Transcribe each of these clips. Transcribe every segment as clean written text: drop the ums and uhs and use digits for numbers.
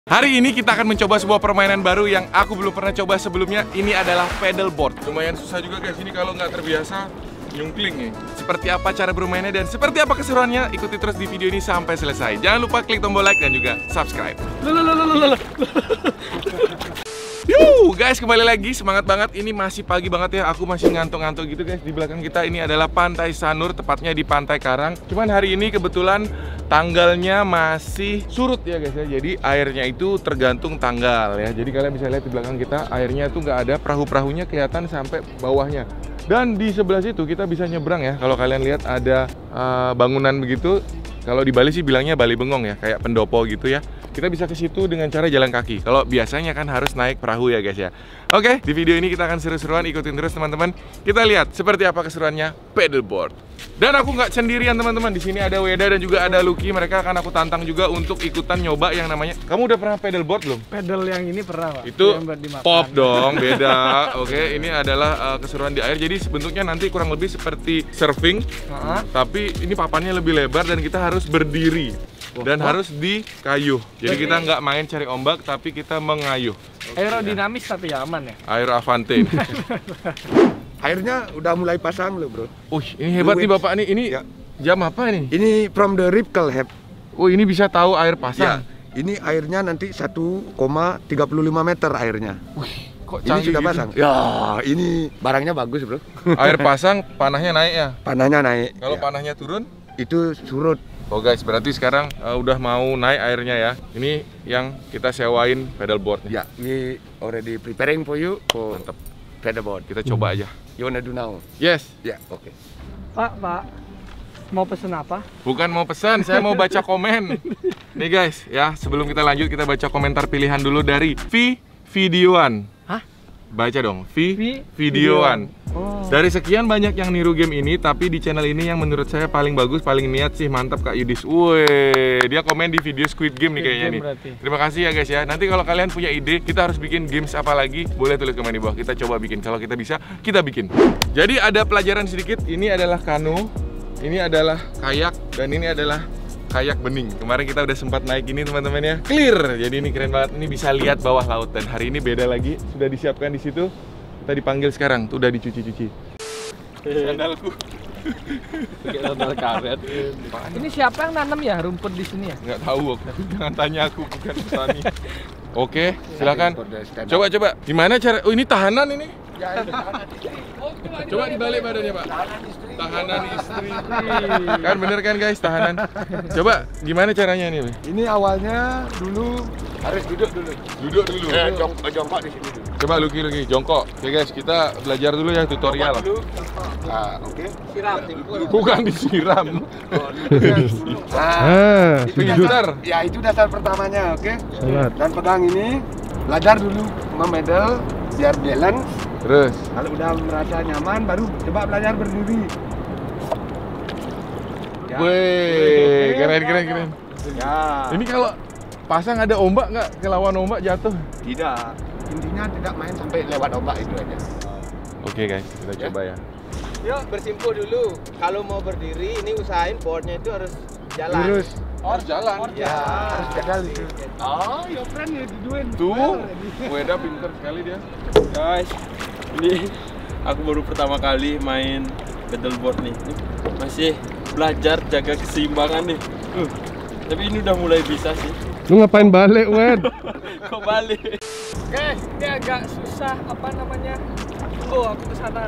Hari ini kita akan mencoba sebuah permainan baru yang aku belum pernah coba sebelumnya. Ini adalah paddleboard. Lumayan susah juga guys, ini kalau nggak terbiasa nyungkling nih. Seperti apa cara bermainnya dan seperti apa keseruannya, ikuti terus di video ini sampai selesai. Jangan lupa klik tombol like dan juga subscribe. Yuh guys, kembali lagi, semangat banget. Ini masih pagi banget ya, aku masih ngantuk-ngantuk gitu guys. Di belakang kita ini adalah Pantai Sanur, tepatnya di Pantai Karang. Cuman hari ini kebetulan tanggalnya masih surut ya guys ya. Jadi airnya itu tergantung tanggal ya. Jadi kalian bisa lihat di belakang kita, airnya itu nggak ada, perahu-perahunya kelihatan sampai bawahnya. Dan di sebelah situ kita bisa nyebrang ya. Kalau kalian lihat ada bangunan begitu. Kalau di Bali sih bilangnya Bali Bengong ya, kayak pendopo gitu ya. Kita bisa ke situ dengan cara jalan kaki. Kalau biasanya kan harus naik perahu ya guys ya. Oke, di video ini kita akan seru-seruan, ikutin terus teman-teman. Kita lihat seperti apa keseruannya paddleboard. Dan aku nggak sendirian teman-teman. Di sini ada Weda dan juga ada Lucky. Mereka akan aku tantang juga untuk ikutan nyoba yang namanya. Kamu udah pernah paddleboard belum? Pedal yang ini pernah Pak. Itu pop dong, beda. Oke, ini adalah keseruan di air. Jadi bentuknya nanti kurang lebih seperti surfing, tapi ini papannya lebih lebar dan kita harus berdiri dan harus di kayu. Jadi kita nggak main cari ombak, tapi kita mengayuh. Aerodinamis tapi ya aman ya. Air Avante. Airnya udah mulai pasang loh bro. Ini hebat nih bapak nih. Ini ya. Jam apa ini? Ini from the Ripple Heb. Oh, ini bisa tahu air pasang. Ya, ini airnya nanti 1,35 meter airnya. Kok Ini sudah pasang. Ya, ini barangnya bagus bro. Air pasang, panahnya naik ya? Panahnya naik. Kalau ya. panahnya turun? Itu surut. Oh guys, berarti sekarang udah mau naik airnya ya. Ini yang kita sewain paddleboard. Ya, we already preparing for you for Mantap. paddleboard. Kita coba aja. You wanna do now? Yes. Ya, oke. Pak, mau pesen apa? Bukan mau pesan, saya mau baca komen. Nih guys, ya sebelum kita lanjut kita baca komentar pilihan dulu dari Videoan. Hah? Baca dong, Videoan. Videoan. Oh. Dari sekian banyak yang niru game ini, tapi di channel ini yang menurut saya paling bagus, paling niat sih, mantap Kak Yudis. Wih, dia komen di video Squid Game nih kayaknya nih. Berarti. Terima kasih ya guys ya. Nanti kalau kalian punya ide, kita harus bikin games apa lagi, boleh tulis komen di bawah. Kita coba bikin. Kalau kita bisa, kita bikin. Jadi ada pelajaran sedikit. Ini adalah kano, ini adalah kayak, dan ini adalah kayak bening. Kemarin kita udah sempat naik ini teman-teman ya. Clear. Jadi ini keren banget. Ini bisa lihat bawah laut. Dan hari ini beda lagi. Sudah disiapkan di situ. Kita dipanggil sekarang. Tuh udah dicuci-cuci. Sandalku. Sandal karet. Ini siapa yang nanam ya rumput di sini ya? Nggak tahu aku. Jangan tanya aku, bukan petani. Oke, silakan. Coba. Gimana cara? Oh, ini tahanan ini. Coba dibalik badannya, Pak. Tahanan istri. Kan bener kan guys, tahanan. Coba gimana caranya nih? Ini awalnya dulu harus duduk dulu. Duduk dulu. Jongkok di sini dulu. Coba Lucky jongkok. Oke guys, kita belajar dulu ya tutorial. Nah, oke. Siram. Bukan disiram. Nah, itu pinter. Ya, itu dasar pertamanya, oke? Dan pegang ini, belajar dulu memedal biar balance. Terus. Kalau udah merasa nyaman, baru coba belajar berdiri. Ya. Wih, keren. Ya. Ini kalau pasang ada ombak nggak? Kelawan ombak jatuh? Tidak. Intinya tidak main sampai lewat ombak itu aja. Oke guys, kita coba ya. Yuk bersimpuh dulu. Kalau mau berdiri ini usahain boardnya itu harus jalan. Lurus. Harus jalan. Ya. Harus jalan itu. Oh, your friend ya diduin. Tuh, Weda pinter sekali dia. Guys, ini aku baru pertama kali main paddleboard nih. Masih belajar jaga keseimbangan nih. Tapi ini udah mulai bisa sih. Lu ngapain balik, Wed? Kok balik? Oke, ini agak susah apa namanya? Oh, aku ke sana.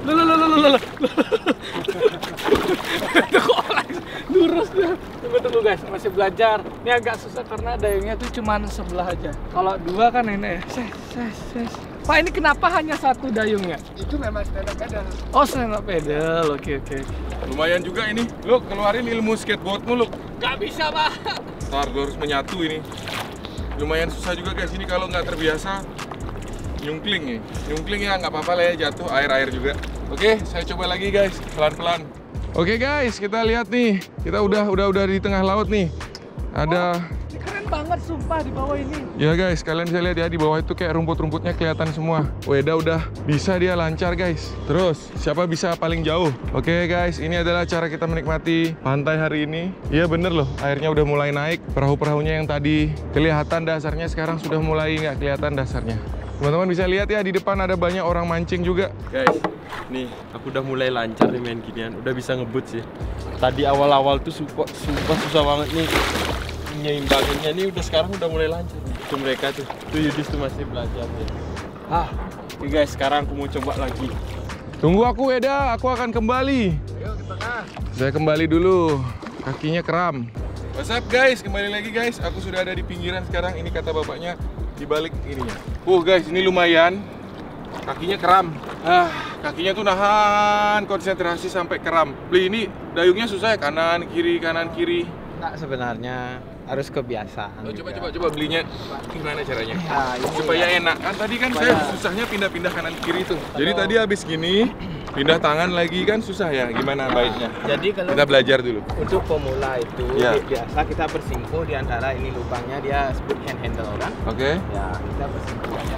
Lurus dia. Tunggu guys, masih belajar. Ini agak susah karena dayungnya tuh cuman sebelah aja. Kalau dua kan ini ya. Ses. Pak, ini kenapa hanya satu dayungnya? Itu memang stand up pedal. Oh, stand up pedal. Oke. Lumayan juga ini. Lu keluarin ilmu skateboardmu lu. Gak bisa, Pak. Ntar gue harus menyatu ini. Lumayan susah juga guys ini kalau nggak terbiasa nyungkling nih. Nyungkling ya nggak apa-apa lah ya, jatuh air juga. Oke, saya coba lagi guys, pelan-pelan. Oke guys, kita lihat nih. Kita udah di tengah laut nih. Ada Ini keren banget sumpah di bawah ini. Ya guys, kalian bisa lihat ya di bawah itu kayak rumput-rumputnya kelihatan semua. Weda udah bisa dia lancar guys. Terus siapa bisa paling jauh? Oke guys, ini adalah cara kita menikmati pantai hari ini. Iya bener loh, airnya udah mulai naik. Perahu-perahunya yang tadi kelihatan dasarnya sekarang sudah mulai nggak kelihatan dasarnya. Teman-teman bisa lihat ya di depan ada banyak orang mancing juga. Guys, nih aku udah mulai lancar nih main ginian. Udah bisa ngebut sih. Tadi awal-awal tuh sumpah susah banget nih nyeimbanginnya, nih udah sekarang udah mulai lancar. Itu mereka tuh Yudis tuh masih belajar nih. Oke guys, sekarang aku mau coba lagi. Tunggu aku Weda, aku akan kembali. Ayo ke tengah. Saya kembali dulu, kakinya kram. What's up guys, kembali lagi guys. Aku sudah ada di pinggiran sekarang. Ini kata bapaknya di balik ininya. Guys, ini lumayan. Kakinya kram. Kakinya tuh nahan konsentrasi sampai kram. Beli ini dayungnya susah ya, kanan kiri. Enggak, sebenarnya harus kebiasaan. Coba belinya gimana caranya? Nah, ini Supaya enak. Kan tadi kan saya susahnya pindah-pindah kanan kiri tuh. Jadi tadi habis gini pindah tangan lagi kan susah ya. Gimana baiknya? Jadi kalau Kita belajar dulu. untuk pemula itu Ya. biasa kita bersimpuh di antara ini lubangnya, dia sebut hand handle kan? Oke. Ya, kita bersimpuh aja.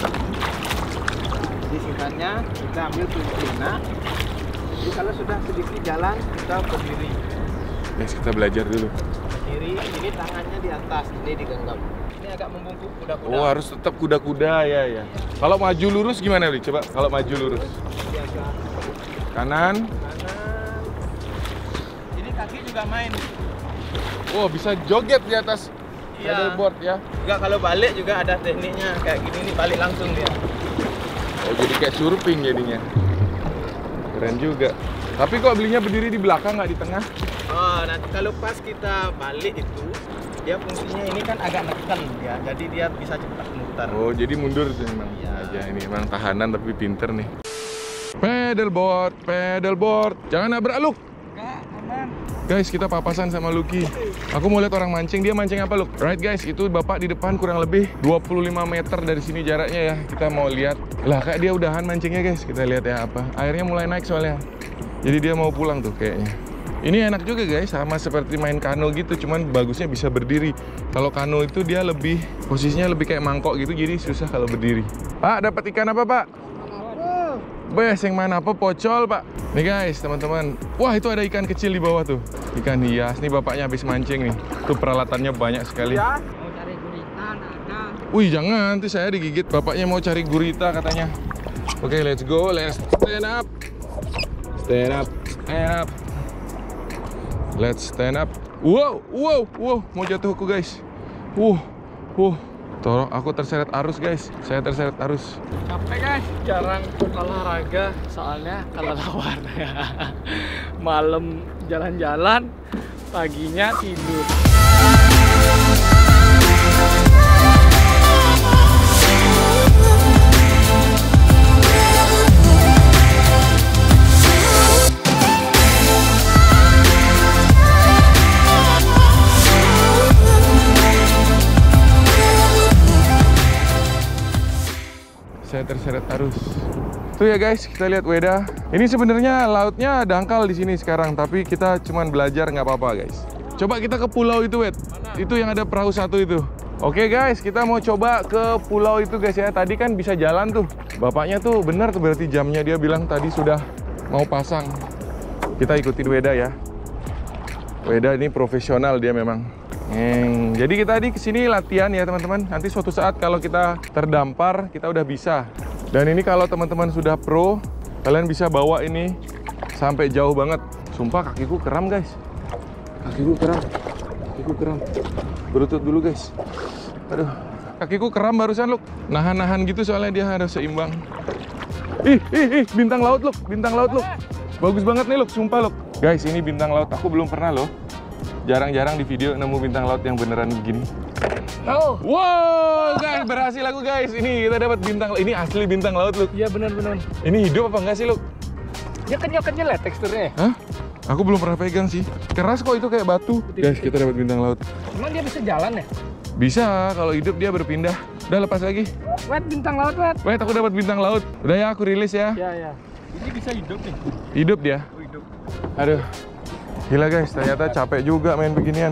Jadi singkatnya kita ambil kunci. Jadi kalau sudah sedikit jalan kita berdiri. Guys, kita belajar dulu. Kiri, ini tangannya di atas, ini digenggam. Ini agak membungkuk kuda-kuda. Oh, harus tetap kuda-kuda ya. Kalau maju lurus gimana, Li? Coba kalau maju lurus. Biasa. Kanan. Kanan. Ini kaki juga main. Oh, bisa joget di atas Iya. paddleboard ya. Juga kalau balik juga ada tekniknya kayak gini nih, balik langsung dia. Oh, jadi kayak surfing jadinya. Keren juga. Tapi kok belinya berdiri di belakang nggak di tengah? Oh, nanti kalau pas kita balik itu, dia fungsinya ini kan agak neken ya, jadi dia bisa cepat muter. Oh, jadi mundur tuh memang. Iya. Aja ini emang tahanan tapi pinter nih. Paddleboard. Jangan nabrak Luk. Enggak, aman. Guys, kita papasan sama Lucky. Aku mau lihat orang mancing. Dia mancing apa, Luk? Right guys, itu bapak di depan kurang lebih 25 meter dari sini jaraknya ya. Kita mau lihat. Lah, kayak dia udahan mancingnya guys. Kita lihat ya apa. Airnya mulai naik soalnya. Jadi dia mau pulang tuh kayaknya. Ini enak juga guys, sama seperti main kano gitu, cuman bagusnya bisa berdiri. Kalau kano itu dia lebih, posisinya lebih kayak mangkok gitu, jadi susah kalau berdiri. Pak, dapat ikan apa Pak? Bes, yang mana? Apa pocol Pak? Nih guys, teman-teman. Wah, itu ada ikan kecil di bawah tuh. Ikan hias. Nih bapaknya habis mancing nih. Tuh peralatannya banyak sekali. Mau cari gurita, ada. Wih, jangan, nanti saya digigit. Bapaknya mau cari gurita katanya. Oke, let's go. Let's stand up. Stand up. Let's stand up. Wow. Mau jatuh aku guys. Tolong, aku terseret arus guys. Saya terseret arus. Capek guys, jarang olahraga soalnya kelelawar. Malam jalan-jalan, paginya tidur. Saya terseret arus. Tuh ya guys, kita lihat Weda. Ini sebenarnya lautnya dangkal di sini sekarang, tapi kita cuman belajar nggak apa-apa guys. Coba kita ke pulau itu, Wed. Itu yang ada perahu satu itu. Oke guys, kita mau coba ke pulau itu guys ya. Tadi kan bisa jalan tuh. Bapaknya tuh benar tuh, berarti jamnya dia bilang tadi sudah mau pasang. Kita ikutin Weda ya. Weda ini profesional dia memang. Jadi kita tadi kesini latihan ya teman-teman. Nanti suatu saat kalau kita terdampar, kita udah bisa. Dan ini kalau teman-teman sudah pro, kalian bisa bawa ini sampai jauh banget. Sumpah kakiku kram guys. Kakiku kram. Berlutut dulu guys. Aduh, kakiku kram barusan Luk. Nahan-nahan gitu soalnya dia harus seimbang. Ih, bintang laut Luk. Bagus banget nih Luk, sumpah Luk. Guys, ini bintang laut. Aku belum pernah loh. Jarang-jarang di video nemu bintang laut yang beneran begini. Oh, Wow, guys, berhasil aku guys. Ini kita dapat bintang. Ini asli bintang laut Luk. iya benar-benar. Ini hidup apa enggak sih Luk? Dia kenyal-kenyal ya teksturnya. Hah? Aku belum pernah pegang sih. Keras kok itu kayak batu. Guys, kita dapat bintang laut. Emang dia bisa jalan ya? Bisa, kalau hidup dia berpindah. Udah lepas lagi. Wet, bintang laut, Wet. Wait, aku dapat bintang laut. Udah ya, aku rilis ya. Ya. Ini bisa hidup nih. Hidup dia. Hidup. Aduh. Gila guys, ternyata capek juga main beginian.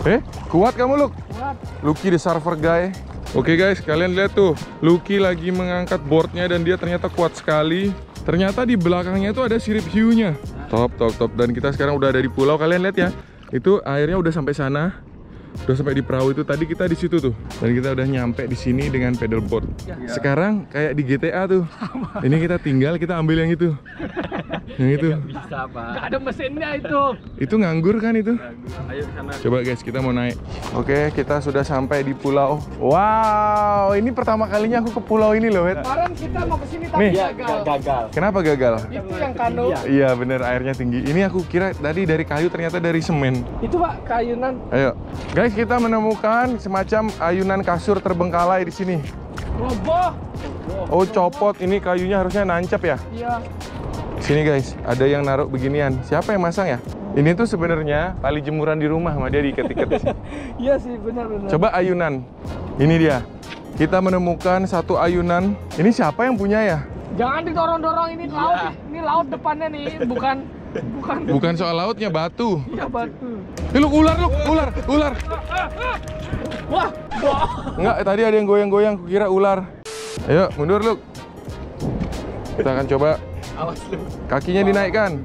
Kuat kamu, Luk? Kuat. Lucky the server guy. Oke guys, kalian lihat tuh, Lucky lagi mengangkat boardnya dan dia ternyata kuat sekali. Ternyata di belakangnya itu ada sirip hiunya. Top. Dan kita sekarang udah ada di pulau. Kalian lihat ya, itu airnya udah sampai sana. Udah sampai di perahu itu. Tadi kita di situ tuh. Dan kita udah nyampe di sini dengan pedalboard. Sekarang kayak di GTA tuh. Ini kita tinggal, kita ambil yang itu. Yang itu. Bisa, Pak. Gak ada mesinnya itu. Itu nganggur kan itu? Ayo ke sana. Coba guys, kita mau naik. Oke, kita sudah sampai di pulau. Wow, ini pertama kalinya aku ke pulau ini loh, Wet. Kemarin kita mau kesini tapi Nih. gagal. Kenapa gagal? Itu yang kano. Iya bener, airnya tinggi. Ini aku kira tadi dari kayu, ternyata dari semen. Itu Pak kayunan. Ayo, guys, kita menemukan semacam ayunan kasur terbengkalai di sini. Roboh. Oh, copot. Ini kayunya harusnya nancap ya. Iya. Sini guys, ada yang naruh beginian. Siapa yang masang ya? Ini tuh sebenarnya tali jemuran di rumah, sama dia diikat-ikat di sini. Iya sih, benar-benar. Coba ayunan. Ini dia. Kita menemukan satu ayunan. Ini siapa yang punya ya? Jangan didorong-dorong, ini laut. Ini laut depannya nih, bukan. Bukan soal lautnya, batu. Iya batu. Luk, ular. Wah. Enggak, tadi ada yang goyang-goyang, kukira ular. Ayo, mundur, Luk. Kita akan coba. Awas lu. Kakinya dinaikkan.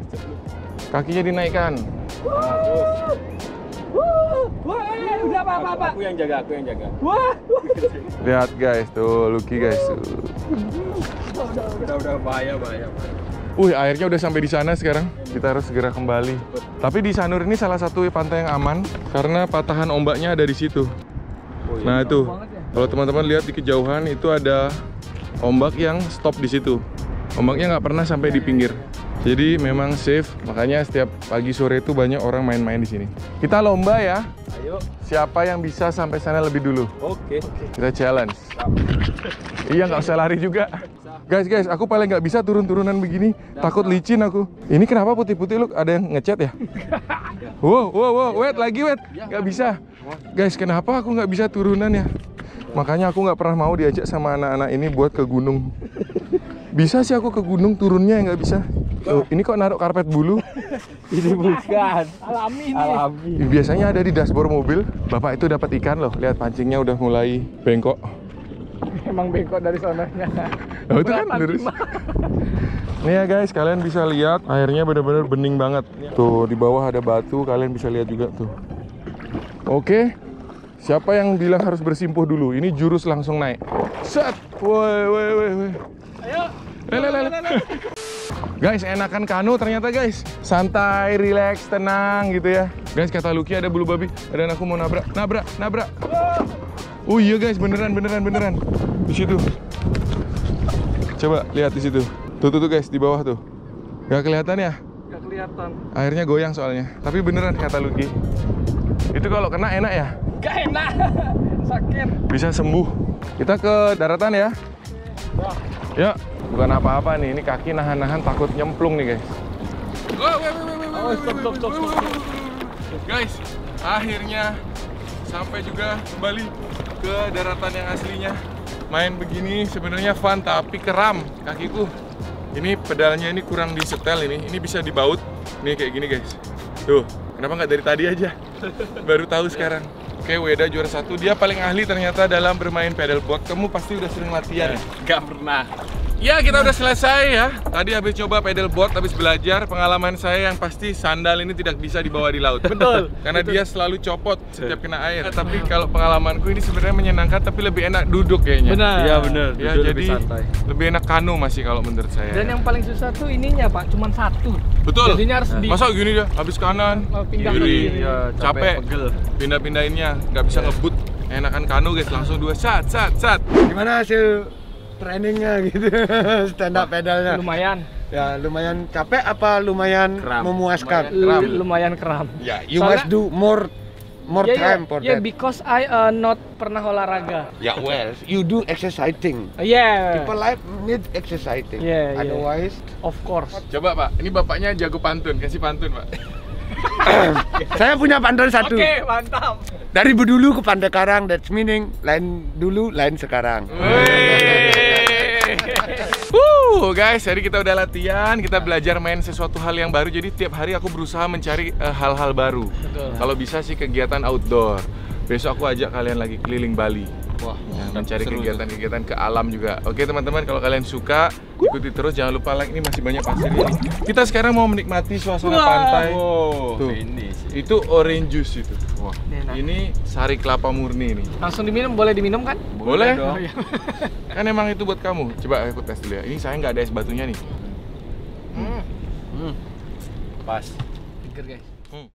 Wah, udah apa? Aku yang jaga. Wah. Lihat guys, tuh Lucky guys. Udah bahaya. Airnya udah sampai di sana sekarang. Kita harus segera kembali. Tapi di Sanur ini salah satu pantai yang aman karena patahan ombaknya ada di situ. Nah itu, kalau teman-teman lihat di kejauhan itu ada ombak yang stop di situ. Ombaknya nggak pernah sampai di pinggir. Jadi memang safe. Makanya setiap pagi sore itu banyak orang main-main di sini. Kita lomba ya. Ayo. Siapa yang bisa sampai sana lebih dulu? Oke. Kita challenge. Iya, nggak usah lari juga. Guys, aku paling nggak bisa turun-turunan begini. Takut licin aku. Ini kenapa putih-putih, Luk? Ada yang ngecat ya? Wow, wait. Nggak bisa. Guys, kenapa aku nggak bisa turunan ya? Makanya aku nggak pernah mau diajak sama anak-anak ini buat ke gunung. Bisa sih aku ke gunung, turunnya nggak bisa. Oh, ini kok naruh karpet bulu? Ini bukan. Alami. Biasanya ada di dashboard mobil. Bapak itu dapat ikan loh. Lihat pancingnya udah mulai bengkok. Emang bengkok dari sononya. Oh, itu kan lurus. Nih ya guys, kalian bisa lihat airnya benar-benar bening banget. Tuh di bawah ada batu, kalian bisa lihat juga tuh. Oke. Siapa yang bilang harus bersimpuh dulu? Ini jurus langsung naik. Set. Woi. Ayo. Guys, enakan kano ternyata guys. Santai, relax, tenang gitu ya. Guys, kata Lucky ada bulu babi. Dan aku mau nabrak. Oh iya guys, beneran. Di situ. Coba lihat di situ. Tuh guys, di bawah tuh. Gak kelihatan ya? Gak kelihatan. Airnya goyang soalnya. Tapi beneran kata Lucky. Itu kalau kena enak ya? Gak enak. Sakit. Bisa sembuh. Kita ke daratan ya. Ya, bukan apa-apa nih. Ini kaki nahan-nahan takut nyemplung nih guys. Stop. Guys, akhirnya sampai juga kembali ke daratan yang aslinya. Main begini sebenarnya fun tapi keram kakiku. Ini pedalnya ini kurang disetel ini. Ini bisa dibaut. Nih kayak gini guys. Tuh, kenapa nggak dari tadi aja? Baru tahu sekarang. Oke, Weda juara 1. Dia paling ahli ternyata dalam bermain pedalboard. Kamu pasti udah sering latihan ya? Gak pernah. Ya, kita udah selesai ya. Tadi habis coba pedalboard, habis belajar. Pengalaman saya yang pasti sandal ini tidak bisa dibawa di laut. Betul. Karena dia selalu copot setiap kena air. Tapi kalau pengalamanku ini sebenarnya menyenangkan, tapi lebih enak duduk kayaknya. Benar. Iya bener. Ya, Duduk jadi lebih santai. lebih enak kano masih kalau menurut saya. Dan yang paling susah tuh ininya Pak, cuman satu. Betul. Jadinya harus di Masa gini dia, habis kanan, pinggang kiri, kiri. Ya, capek, pegel. pindah-pindahinnya, nggak bisa ngebut. Enakan kano guys, langsung 2 sat. Gimana hasil trainingnya gitu? Stand up pedalnya? lumayan. Ya lumayan capek apa lumayan Kram. memuaskan? Lumayan kram. Ya, you Soalnya- must do more time for that. Because I not pernah olahraga. Yeah, well, you do exercising. Yeah. People life need exercising. Yeah. Otherwise, Of course. Coba Pak, ini bapaknya jago pantun, kasih pantun Pak. saya punya pantun satu. Oke, mantap. Dari Bedulu ke Pantai Karang, that's meaning lain dulu, lain sekarang. Guys, jadi kita udah latihan, kita belajar main sesuatu hal yang baru. Jadi tiap hari aku berusaha mencari hal-hal baru. Betul. Kalau bisa sih kegiatan outdoor. Besok aku ajak kalian lagi keliling Bali. Wah, Mencari seru tuh. kegiatan-kegiatan ke alam juga. Oke teman-teman, kalau kalian suka ikuti terus, jangan lupa like. Ini masih banyak pasir ini. Kita sekarang mau menikmati suasana pantai. Wow, Tuh. ini sih. Itu orange juice itu. Wah, Enak. ini sari kelapa murni nih. Langsung diminum, boleh diminum kan? Boleh? dong. Kan emang itu buat kamu. Coba aku tes dulu ya. Ini saya nggak ada es batunya nih. Pas. Seger guys.